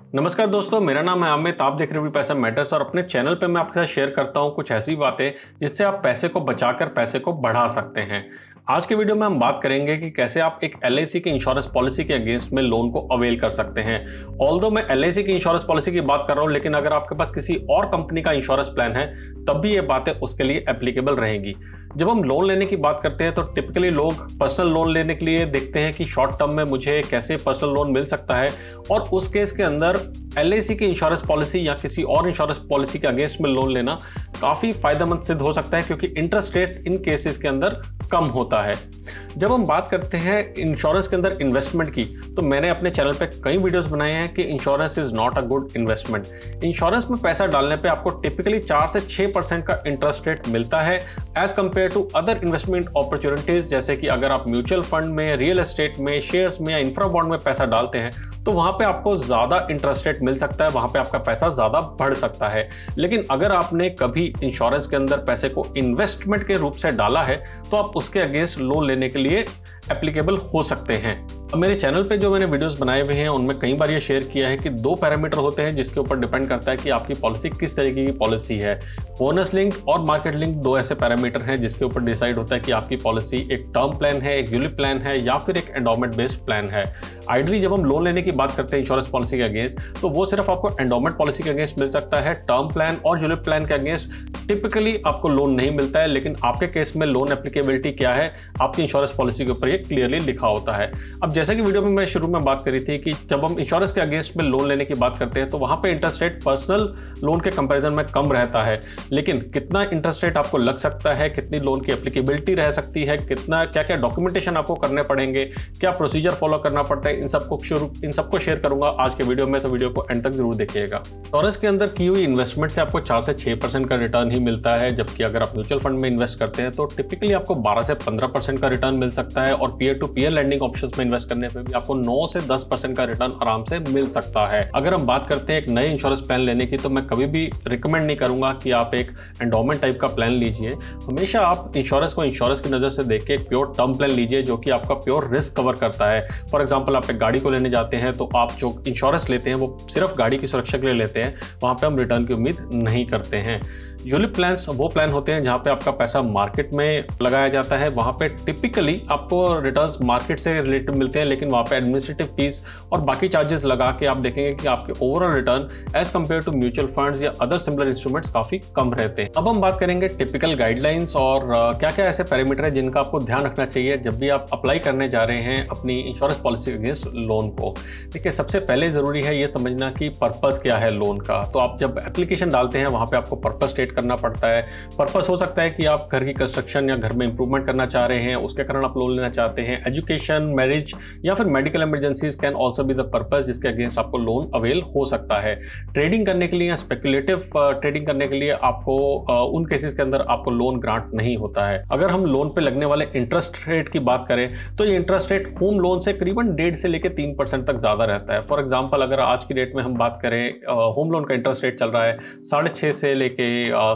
नमस्कार दोस्तों, मेरा नाम है अमित। आप देख रहे हैं पैसा मैटर्स और अपने चैनल पे मैं आपके साथ शेयर करता हूं कुछ ऐसी बातें जिससे आप पैसे को बचाकर पैसे को बढ़ा सकते हैं। आज के वीडियो में हम बात करेंगे कि कैसे आप एक LIC की इंश्योरेंस पॉलिसी के अगेंस्ट में लोन को अवेल कर सकते हैं। ऑल्दो मैं LIC की इंश्योरेंस पॉलिसी की बात कर रहा हूं, लेकिन अगर आपके पास किसी और कंपनी का इंश्योरेंस प्लान है तब भी ये बातें उसके लिए एप्लीकेबल रहेंगी। जब हम लोन लेने की बात करते हैं तो टिपिकली लोग पर्सनल लोन लेने के लिए देखते हैं कि शॉर्ट टर्म में मुझे कैसे पर्सनल लोन मिल सकता है, और उस केस के अंदर LIC की इंश्योरेंस पॉलिसी या किसी और इंश्योरेंस पॉलिसी के अगेंस्ट में लोन लेना काफी फायदेमंद सिद्ध हो सकता है, क्योंकि इंटरेस्ट रेट इन केसेस के अंदर कम होता है। जब हम बात करते हैं इंश्योरेंस के अंदर इन्वेस्टमेंट की, तो मैंने अपने चैनल पे कई वीडियोस बनाए हैं कि insurance is not a good investment. Insurance में पैसा डालने पे आपको टिपिकली 4 से 6% का इंटरेस्ट रेट मिलता है as compare to other investment opportunities, जैसे कि अगर आप म्यूचुअल फंड में, रियल एस्टेट में, शेयर्स में या इंफ्रा बॉन्ड में पैसा डालते हैं तो वहां पे आपको ज्यादा इंटरेस्ट रेट मिल सकता है, वहां पे आपका पैसा ज्यादा बढ़ सकता है। लेकिन अगर आपने कभी इंश्योरेंस के अंदर पैसे को इन्वेस्टमेंट के रूप से डाला है तो आप उसके अगेंस्ट लोन लेने के लिए एप्लीकेबल हो सकते हैं। अब मेरे चैनल पे जो मैंने वीडियोस बनाए हुए हैं उनमें कई बार ये शेयर किया है कि 2 पैरामीटर होते हैं जिसके ऊपर डिपेंड करता है कि आपकी पॉलिसी किस तरीके की पॉलिसी है। बोनस लिंक और मार्केट लिंक 2 ऐसे पैरामीटर हैं जिसके ऊपर डिसाइड होता है कि आपकी पॉलिसी एक टर्म प्लान है, एक यूलिप प्लान है या फिर एक एंडोमेंट बेस्ड प्लान है। आइडली जब हम लोन लेने की बात करते हैं इंश्योरेंस पॉलिसी के अगेंस्ट, तो वो सिर्फ आपको एंडोमेंट पॉलिसी के अगेंस्ट मिल सकता है। टर्म प्लान और यूलिप प्लान के अगेंस्ट टिपिकली आपको लोन नहीं मिलता है। लेकिन आपके केस में लोन एप्लीकेबिलिटी क्या है आपकी इंश्योरेंस पॉलिसी के ऊपर ये क्लियरली लिखा होता है। अब जैसा कि वीडियो में मैं शुरू में बात करी थी कि जब हम इंश्योरेंस के अगेंस्ट में लोन लेने की बात करते हैं तो वहां पे इंटरेस्ट रेट पर्सनल लोन के कंपैरिजन में कम रहता है। लेकिन कितना इंटरेस्ट रेट आपको लग सकता है, कितनी लोन की एप्लीकेबिलिटी रह सकती है, कितना क्या क्या डॉक्यूमेंटेशन आपको करने पड़ेंगे, क्या प्रोसीजर फॉलो करना पड़ता है, इन सबको शेयर करूंगा आज के वीडियो में, तो वीडियो को एंड तक जरूर देखिएगा। इंश्योरेंस के अंदर की हुई इन्वेस्टमेंट से आपको 4 से 6% का रिटर्न ही मिलता है, जबकि अगर आप म्यूचुअल फंड में इन्वेस्ट करते हैं तो टिपिकली आपको 12 से 15% का रिटर्न मिल सकता है, और peer to peer lending options में इन्वेस्ट करने पे भी आपको 9 से 10% का रिटर्न आराम से मिल सकता है। अगर हम बात करते हैं एक नए इंश्योरेंस प्लान लेने की, तो मैं कभी भी रिकमेंड नहीं करूंगा कि आप एक एंडोमेंट टाइप का प्लान लीजिए। हमेशा आप इंश्योरेंस को इंश्योरेंस की नजर से देख के एक प्योर टर्म प्लान लीजिए जो कि आपका प्योर रिस्क कवर करता है। फॉर एग्जाम्पल, आप एक गाड़ी को लेने जाते हैं तो आप जो इंश्योरेंस लेते हैं वो सिर्फ गाड़ी की सुरक्षा के लिए लेते हैं, वहां पे हम रिटर्न की उम्मीद नहीं करते हैं। यूलिप प्लान्स वो प्लान होते हैं जहां पे आपका पैसा मार्केट में लगाया जाता है, वहां पे टिपिकली आपको रिटर्न्स मार्केट से रिलेटेड मिलते हैं, लेकिन वहां पे एडमिनिस्ट्रेटिव फीस और बाकी चार्जेस लगा के आप देखेंगे कि आपके overall return as compare to mutual funds या अदर सिमिलर इंस्ट्रूमेंट्स काफी कम रहते हैं। अब हम बात करेंगे टिपिकल गाइडलाइंस और क्या क्या ऐसे पैरामीटर है जिनका आपको ध्यान रखना चाहिए जब भी आप अप्लाई करने जा रहे हैं अपनी इंश्योरेंस पॉलिसी अगेंस्ट लोन को। देखिए, सबसे पहले जरूरी है ये समझना कि पर्पस क्या है लोन का। तो आप जब एप्लीकेशन डालते हैं वहां पे आपको पर्पस स्टेट करना पड़ता है। पर्पस हो सकता है कि आप घर की कंस्ट्रक्शन या घर में इंप्रूवमेंट करना चाह रहे हैं, उसके कारण आप लोन लेना चाहते हैं। एजुकेशन, मैरिज या फिर medical emergencies can also be the purpose जिसके अगेंस्ट आपको लोन अवेल हो सकता है। ट्रेडिंग करने के लिए या स्पेकुलेटिव ट्रेडिंग करने के लिए आपको उन केसेस के अंदर आपको लोन ग्रांट नहीं होता है। अगर हम लोन पे लगने वाले इंटरेस्ट रेट की बात करें तो ये इंटरेस्ट रेट होम लोन से करीबन 1.5 से लेकर 3% तक ज्यादा रहता है। फॉर एग्जाम्पल, अगर आज की डेट में हम बात करें होम लोन का इंटरेस्ट रेट चल रहा है 6.5 से लेके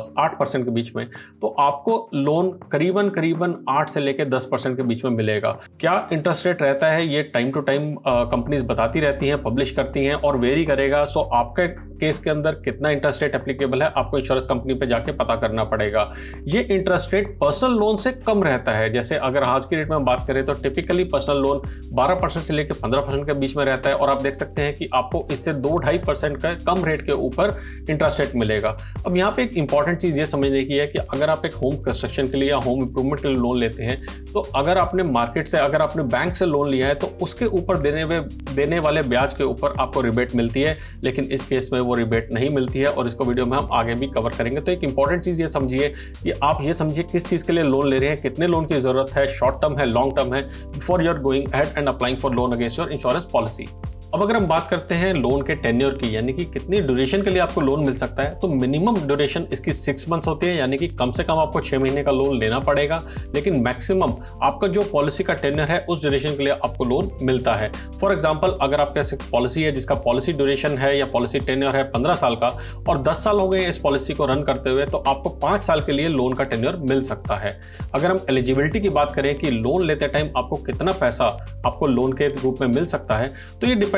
8% के बीच में, तो आपको लोन करीबन 8 से लेकर 10% के बीच में मिलेगा। क्या इंटरेस्ट रेट रहता है ये टाइम टू टाइम कंपनीज बताती रहती हैं, पब्लिश करती हैं और वेरी करेगा। सो आपके केस के अंदर कितना इंटरेस्ट रेट एप्लीकेबल है आपको इंश्योरेंस कंपनी पे जाके पता करना पड़ेगा। ये इंटरेस्ट रेट पर्सनल लोन से कम रहता है। जैसे अगर आज की डेट में बात करें तो टिपिकली पर्सनल लोन 12% से लेकर 15% के बीच में रहता है, और आप देख सकते हैं कि आपको इससे 2-2.5% का कम रेट के ऊपर इंटरेस्ट रेट मिलेगा। अब यहाँ पे एक इंपॉर्टेंट चीज ये समझने की है कि अगर आप एक होम कंस्ट्रक्शन के लिए या होम इंप्रूवमेंट के लिए लोन लेते हैं तो अगर आपने मार्केट से, अगर आपने बैंक से लोन लिया है तो उसके ऊपर देने वाले ब्याज के ऊपर आपको रिबेट मिलती है, लेकिन इस केस में वो रिबेट नहीं मिलती है, और इसको वीडियो में हम आगे भी कवर करेंगे। तो एक इंपॉर्टेंट चीज ये समझिए कि आप ये समझिए किस चीज के लिए लोन ले रहे हैं, कितने लोन की जरूरत है, शॉर्ट टर्म है, लॉन्ग टर्म है, before you are going ahead and applying for loan against your insurance policy. अब अगर हम बात करते हैं लोन के टेन्योर की, यानी कि कितनी ड्यूरेशन के लिए आपको लोन मिल सकता है, तो मिनिमम ड्यूरेशन इसकी 6 मंथ्स होती है, यानी कि कम से कम आपको 6 महीने का लोन लेना पड़ेगा। लेकिन मैक्सिमम आपका जो पॉलिसी का टेन्योर है उस ड्यूरेशन के लिए आपको लोन मिलता है। फॉर एग्जांपल, अगर आपके पास एक पॉलिसी है जिसका पॉलिसी ड्यूरेशन है या पॉलिसी टेन्योर है 15 साल का और 10 साल हो गए इस पॉलिसी को रन करते हुए, तो आपको 5 साल के लिए लोन का टेन्योर मिल सकता है। अगर हम एलिजिबिलिटी की बात करें कि लोन लेते टाइम आपको कितना पैसा आपको लोन के रूप में मिल सकता है, तो ये डिपेंड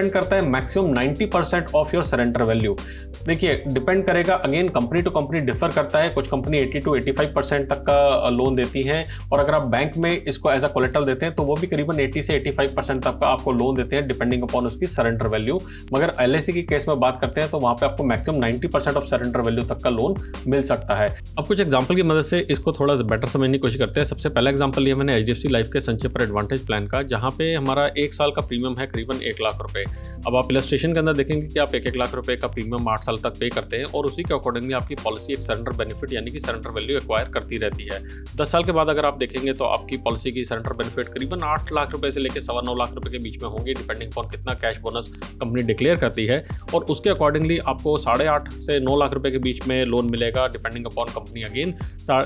डिपेंड करता है maximum 90% of your surrender value. देखिए डिपेंड करेगा, again company to company differ करता है। कुछ कंपनी 80 to 85% तक का लोन देती है, और अगर आप बैंक में इसको एज अ कोलेटरल देते हैं तो वो भी करीबन 80 से 85% तक का आपको लोन देते हैं डिपेंडिंग अपॉन उसकी सरेंडर वैल्यू। मगर एलआईसी की केस में बात करते हैं तो वहां पे आपको मैक्सिमम 90% ऑफ सरेंडर वैल्यू तक का लोन मिल सकता है। अब कुछ एग्जांपल की मदद से इसको थोड़ा बेटर समझने की कोशिश करते हैं। सबसे पहला एग्जांपल लिया मैंने एचडीएफसी लाइफ के संचय पर एडवांटेज प्लान का, जहां पे हमारा 1 साल का प्रीमियम है करीबन 1 लाख रुपए। अब आप इलस्ट्रेशन के अंदर देखेंगे कि आप 1-1 लाख रुपए का प्रीमियम 8 साल तक पे करते हैं, और उसी के अकॉर्डिंगली आपकी पॉलिसी एक सरेंडर बेनिफिट यानी कि सरेंडर वैल्यू एक्वायर करती रहती है। 10 साल के बाद अगर आप देखेंगे तो आपकी पॉलिसी की सरेंडर बेनिफिट करीबन 8 लाख रुपए से लेकर 9.25 लाख रुपए के बीच में होंगे, डिपेंडिंग अपॉन कितना कैश बोनस कंपनी डिक्लेयर करती है, और उसके अकॉर्डिंगली आपको 8.5 से 9 लाख रुपए के बीच में लोन मिलेगा, डिपेंडिंग अपॉन कंपनी। अगेन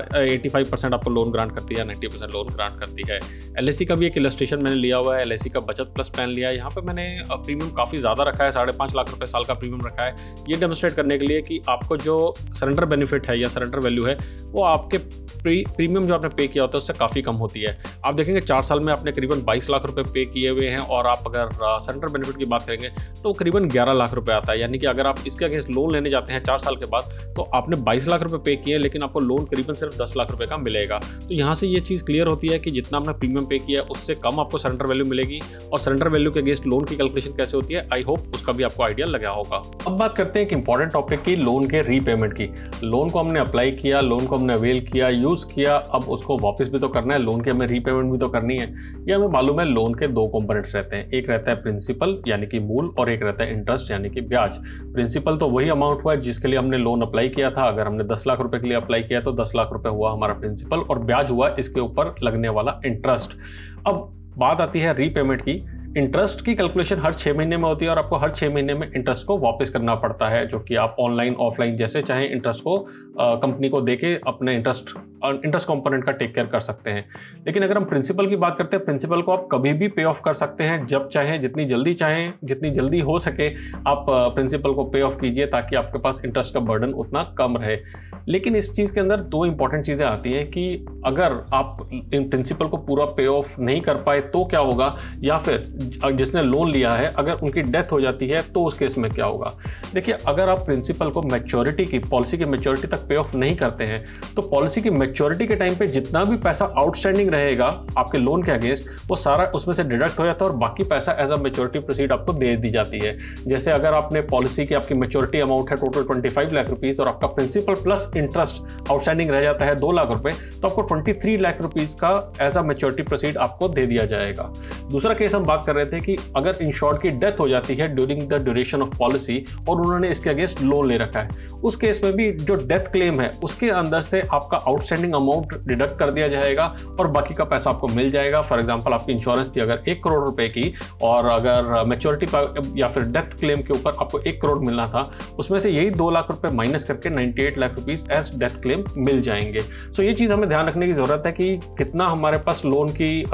85% आपको लोन ग्रांट करती है, 90% लोन ग्रांट करती है। एलआईसी का भी एक इलस्ट्रेशन मैंने लिया हुआ है, एलआईसी का बचत प्लस प्लान लिया है। यहाँ पे मैंने प्रीमियम काफी ज्यादा रखा है, 5.5 लाख रुपए साल का प्रीमियम रखा है, ये डेमोस्ट्रेट करने के लिए कि आपको जो सरेंडर बेनिफिट है या सरेंडर वैल्यू है वो आपके प्रीमियम जो आपने पे किया होता है उससे काफ़ी कम होती है। आप देखेंगे 4 साल में आपने करीबन 22 लाख रुपए पे किए हुए हैं, और आप अगर सरेंडर बेनिफिट की बात करेंगे तो करीबन 11 लाख रुपए आता है। यानी कि अगर आप इसके अगेंस्ट लोन लेने जाते हैं 4 साल के बाद तो आपने 22 लाख रुपए पे किए, लेकिन आपको लोन करीबन सिर्फ 10 लाख रुपए का मिलेगा। तो यहाँ से ये चीज़ क्लियर होती है कि जितना आपने प्रीमियम पे किया है उससे कम आपको सरेंडर वैल्यू मिलेगी, और सरेंडर वैल्यू के अगेंस्ट लोन की कैलकुलेशन कैसे होती है, आई होप उसका भी आपको आइडिया लगा होगा। अब बात करते हैं एक इंपॉर्टेंट टॉपिक की, लोन के रीपेमेंट की। लोन को हमने अप्लाई किया, लोन को हमने अवेल किया, यूज किया, अब उसको वापस भी तो करना है, लोन की हमें रीपेमेंट भी तो करनी है। ये हमें मालूम है लोन के 2 कंपोनेंट्स रहते हैं, एक रहता है प्रिंसिपल यानी कि मूल, और एक रहता है इंटरेस्ट यानी कि ब्याज। प्रिंसिपल तो वही अमाउंट हुआ जिसके लिए हमने लोन अप्लाई किया था। अगर हमने 10 लाख रुपए के लिए अप्लाई किया तो 10 लाख रुपए हुआ हमारा प्रिंसिपल, और ब्याज हुआ इसके ऊपर लगने वाला इंटरेस्ट। अब बात आती है रीपेमेंट की। इंटरेस्ट की कैलकुलेशन हर 6 महीने में होती है, और आपको हर 6 महीने में इंटरेस्ट को वापस करना पड़ता है, जो कि आप ऑनलाइन ऑफलाइन जैसे चाहें इंटरेस्ट को कंपनी को देके अपने इंटरेस्ट कंपोनेंट का टेक केयर कर सकते हैं। लेकिन अगर हम प्रिंसिपल की बात करते हैं, प्रिंसिपल को आप कभी भी पे ऑफ कर सकते हैं, जब चाहें, जितनी जल्दी चाहें, जितनी जल्दी हो सके आप प्रिंसिपल को पे ऑफ कीजिए, ताकि आपके पास इंटरेस्ट का बर्डन उतना कम रहे। लेकिन इस चीज़ के अंदर 2 इंपॉर्टेंट चीज़ें आती हैं कि अगर आप इन प्रिंसिपल को पूरा पे ऑफ नहीं कर पाए तो क्या होगा, या फिर जिसने लोन लिया है अगर उनकी डेथ हो जाती है तो उस केस में क्या होगा। देखिए अगर आप प्रिंसिपल को मैच्योरिटी की, पॉलिसी की मैच्योरिटी तक पे ऑफ नहीं करते हैं तो पॉलिसी की मैच्योरिटी के टाइम पे जितना भी पैसा आउटस्टैंडिंग रहेगा आपके लोन के अगेंस्ट, वो सारा उसमें से डिडक्ट हो जाता है और बाकी पैसा एज अ मैच्योरिटी प्रोसीड आपको दे दी जाती है। जैसे अगर आपने पॉलिसी की आपकी मैच्योरिटी अमाउंट है टोटल 25 लाख रुपीज और आपका प्रिंसिपल प्लस इंटरेस्ट आउटस्टैंडिंग रह जाता है 2 लाख रुपए, तो आपको 23 लाख रुपीज का एज अ मैच्योरिटी प्रोसीड आपको दे दिया जाएगा। दूसरा केस हम बात कर रहे थे कि अगर इंश्योर्ड की डेथ हो जाती है during the duration of policy और उन्होंने इसके अगेंस्ट लोन ले रखा है, उस केस में भी जो डेथ क्लेम है उसके अंदर से आपका आउटस्टैंडिंग अमाउंट डिडक्ट कर दिया जाएगा और बाकी का पैसा आपको मिल जाएगा। फॉर एग्जांपल आपकी इंश्योरेंस थी अगर 1 करोड़ रुपए की और अगर मैच्योरिटी या फिर डेथ क्लेम के ऊपर आपको 1 करोड़ मिलना था, उसमें से यही 2 लाख रुपए माइनस करके 98 lakh rupees as death claim मिल जाएंगे। सो ये चीज हमें ध्यान रखने की जरूरत है कि कितना हमारे पास लोन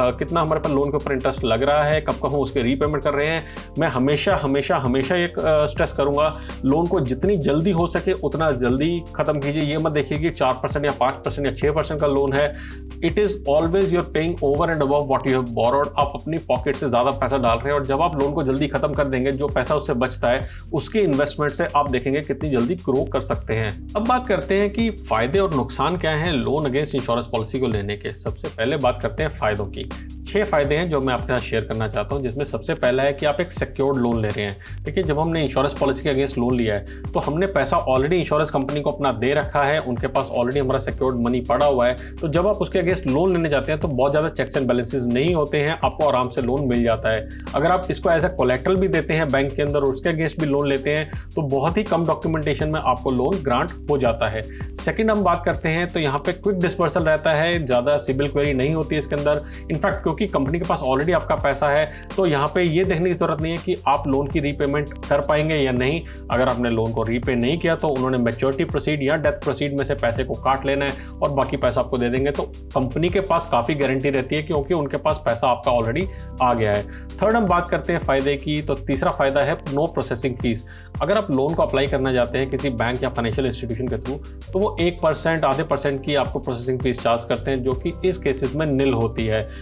के ऊपर इंटरेस्ट लग रहा है, कब कब हम उसके रीपेमेंट कर रहे हैं। मैं हमेशा एक स्ट्रेस करूंगा, लोन को जितनी जल्दी हो सके उतना जल्दी खत्म कीजिए। ये मत देखिए कि 4% या 5% या 6% का लोन है। It is always you're paying over and above what you have borrowed. आप अपनी पॉकेट से ज्यादा पैसा डाल रहे हैं और जब आप लोन को जल्दी खत्म कर देंगे, जो पैसा उससे बचता है उसके इन्वेस्टमेंट से आप देखेंगे कितनी जल्दी ग्रो कर सकते हैं। अब बात करते हैं कि फायदे और नुकसान क्या हैं लोन अगेंस्ट इंश्योरेंस पॉलिसी को लेने के। सबसे पहले बात करते हैं फायदों की। 6 फायदे हैं जो मैं आपके साथ शेयर करना चाहता हूं, जिसमें सबसे पहला है कि आप एक सिक्योर्ड लोन ले रहे हैं। देखिए जब हमने इंश्योरेंस पॉलिसी के अगेंस्ट लोन लिया है तो हमने पैसा ऑलरेडी इंश्योरेंस कंपनी को अपना दे रखा है, उनके पास ऑलरेडी हमारा सिक्योर्ड मनी पड़ा हुआ है। तो जब आप उसके अगेंस्ट लोन लेने जाते हैं तो बहुत ज्यादा चेक्स एंड बैलेंसेस नहीं होते हैं, आपको आराम से लोन मिल जाता है। अगर आप इसको एज अ कोलेटरल भी देते हैं बैंक के अंदर और उसके अगेंस्ट भी लोन लेते हैं तो बहुत ही कम डॉक्यूमेंटेशन में आपको लोन ग्रांट हो जाता है। सेकंड हम बात करते हैं तो यहाँ पे क्विक डिस्पर्सल रहता है, ज्यादा सिबिल क्वेरी नहीं होती है इसके अंदर। इनफैक्ट क्योंकि कंपनी के पास ऑलरेडी आपका पैसा है तो यहाँ पे ये देखने की जरूरत नहीं है कि आप लोन की रीपेमेंट कर पाएंगे या नहीं। अगर आपने लोन को रीपे नहीं किया तो उन्होंने मैच्योरिटी प्रोसीड या डेथ प्रोसीड में से पैसे को काट लेना है और बाकी पैसा आपको दे देंगे। तो कंपनी के पास काफी गारंटी रहती है क्योंकि उनके पास पैसा आपका ऑलरेडी आ गया है। थर्ड हम बात करते हैं फायदे की, तो तीसरा फायदा है नो प्रोसेसिंग फीस। अगर आप लोन को अप्लाई करना चाहते हैं किसी बैंक या फाइनेंशियल इंस्टीट्यूशन के थ्रू तो वो 1% आधे % की आपको प्रोसेसिंग फीस चार्ज करते हैं, जो कि इस केसेस में निल होती है। आप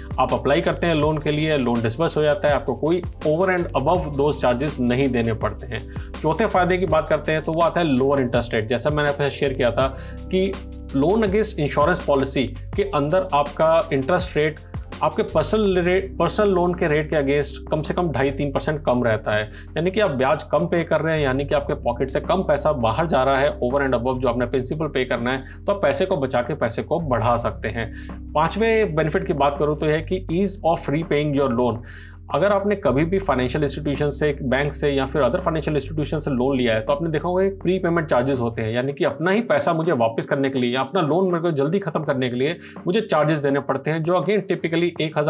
अप्लाई करते हैं लोन के लिए, लोन डिस्बर्स हो जाता है, आपको कोई over and above those charges नहीं देने पड़ते हैं। चौथे फायदे की बात करते हैं तो वो आता है लोअर इंटरेस्ट रेट। जैसा मैंने आपके साथ शेयर किया था कि लोन अगेंस्ट इंश्योरेंस पॉलिसी के अंदर आपका इंटरेस्ट रेट आपके पर्सनल लोन के रेट के अगेंस्ट कम से कम 2.5-3% कम रहता है, यानी कि आप ब्याज कम पे कर रहे हैं, यानी कि आपके पॉकेट से कम पैसा बाहर जा रहा है ओवर एंड अबव जो आपने प्रिंसिपल पे करना है, तो आप पैसे को बचा के पैसे को बढ़ा सकते हैं। पांचवें बेनिफिट की बात करूं तो यह है कि ease of repaying your loan. अगर आपने कभी भी फाइनेंशियल इंस्टीट्यूशन से, बैंक से या फिर अदर फाइनेंशियल इंस्टीट्यूशन से लोन लिया है तो आपने देखा होगा एक प्री पेमेंट चार्जेस होते हैं, यानी कि अपना ही पैसा मुझे वापस करने के लिए या अपना लोन मेरे को जल्दी खत्म करने के लिए मुझे चार्जेस देने पड़ते हैं, जो अगेन टिपिकली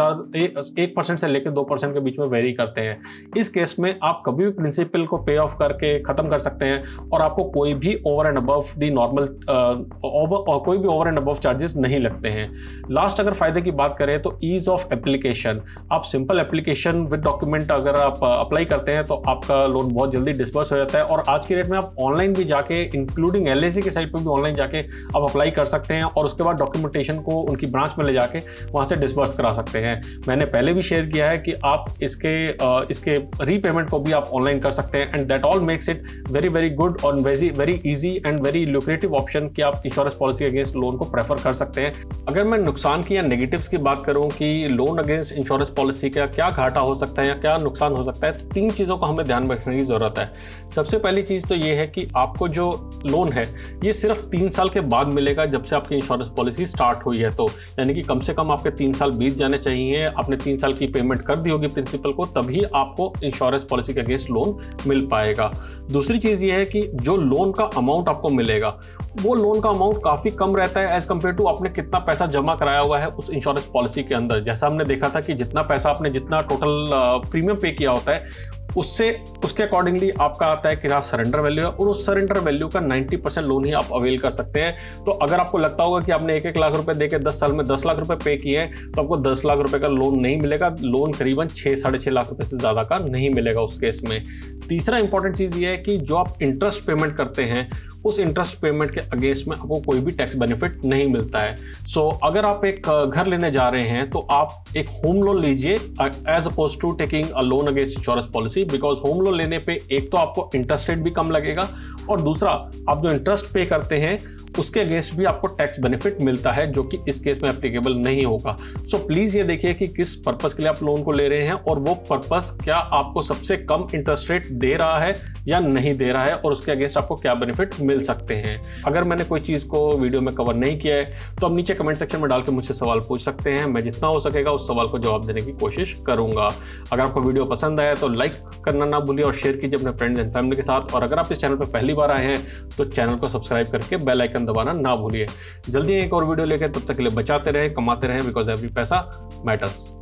1% से लेकर 2% के बीच में वेरी करते हैं। इस केस में आप कभी भी प्रिंसिपल को पे ऑफ करके खत्म कर सकते हैं और आपको कोई भी over and above the normal कोई भी ओवर एंड अबव चार्जेस नहीं लगते हैं। लास्ट अगर फायदे की बात करें तो ईज ऑफ एप्लीकेशन। आप सिंपल एप्लीकेशन विद डॉक्यूमेंट अगर आप अप्लाई करते हैं तो आपका लोन बहुत जल्दी डिस्बर्स हो जाता है, और आज की डेट में आप ऑनलाइन भी जाके, इंक्लूडिंग LIC की साइट पर भी ऑनलाइन जाके आप अप्लाई कर सकते हैं और उसके बाद डॉक्यूमेंटेशन को उनकी ब्रांच में ले जाके वहां से डिस्बर्स करा सकते हैं। मैंने पहले भी शेयर किया है कि आप इसके रीपेमेंट को भी आप ऑनलाइन कर सकते हैं, and that all makes it very good और very easy and very lucrative option कि आप इंश्योरेंस पॉलिसी अगेंस्ट लोन को प्रेफर कर सकते हैं। अगर मैं नुकसान की या नेगेटिव्स की बात करूं कि लोन अगेंस्ट इंश्योरेंस पॉलिसी का क्या घाटा हो सकता है या क्या नुकसान हो सकता है, तो 3 चीज़ों को हमें ध्यान रखने की ज़रूरत है। सबसे पहली चीज़ तो ये है कि आपको जो लोन है ये सिर्फ 3 साल के बाद मिलेगा जब से आपकी इंश्योरेंस पॉलिसी स्टार्ट हुई है, तो यानी कि कम से कम आपके 3 साल बीत जाने चाहिए, आपने 3 साल की पेमेंट कर दी होगी प्रिंसिपल को, तभी आपको इंश्योरेंस पॉलिसी के अगेंस्ट लोन मिल पाएगा। दूसरी चीज़ ये है कि जो लोन का अमाउंट आपको मिलेगा वो लोन का अमाउंट काफ़ी कम रहता है एज कम्पेयर टू आपने कितना पैसा जमा कराया हुआ है उस इंश्योरेंस पॉलिसी के अंदर। जैसा हमने देखा था कि जितना पैसा आपने जितना टोटल प्रीमियम पे किया होता है उसके अकॉर्डिंगली आपका आता है क्या सरेंडर वैल्यू है, और उस सरेंडर वैल्यू का 90% लोन ही आप अवेल कर सकते हैं। तो अगर आपको लगता होगा कि आपने 1-1 लाख रुपए देके 10 साल में 10 लाख रुपए पे किए हैं तो आपको 10 लाख रुपए का लोन नहीं मिलेगा, लोन करीबन 6-6.5 लाख रुपए से ज़्यादा का नहीं मिलेगा उस केस में। तीसरा इंपॉर्टेंट चीज़ ये है कि जो आप इंटरेस्ट पेमेंट करते हैं उस इंटरेस्ट पेमेंट के अगेंस्ट में आपको कोई भी टैक्स बेनिफिट नहीं मिलता है। सो अगर आप एक घर लेने जा रहे हैं तो आप एक होम लोन लीजिए as oppose to taking a loan against insurance policy, because home loan लेने पे एक तो आपको इंटरेस्ट रेट भी कम लगेगा और दूसरा आप जो इंटरेस्ट पे करते हैं उसके अगेंस्ट भी आपको टैक्स बेनिफिट मिलता है, जो कि इस केस में एप्लीकेबल नहीं होगा। सो प्लीज ये देखिए कि किस पर्पस के लिए आप लोन को ले रहे हैं और वो पर्पस क्या आपको सबसे कम इंटरेस्ट रेट दे रहा है या नहीं दे रहा है, और उसके अगेंस्ट आपको क्या बेनिफिट मिल सकते हैं। अगर मैंने कोई चीज़ को वीडियो में कवर नहीं किया है तो आप नीचे कमेंट सेक्शन में डाल के मुझसे सवाल पूछ सकते हैं, मैं जितना हो सकेगा उस सवाल को जवाब देने की कोशिश करूंगा। अगर आपको वीडियो पसंद आया तो लाइक करना ना भूलिए और शेयर कीजिए अपने फ्रेंड्स एंड फैमिली के साथ, और अगर आप इस चैनल पर पहली बार आए हैं तो चैनल को सब्सक्राइब करके बेल आइकन दबाना ना भूलिए। जल्दी एक और वीडियो लेकर, तब तक के लिए बचाते रहें, कमाते रहें, बिकॉज एवरी पैसा मैटर्स।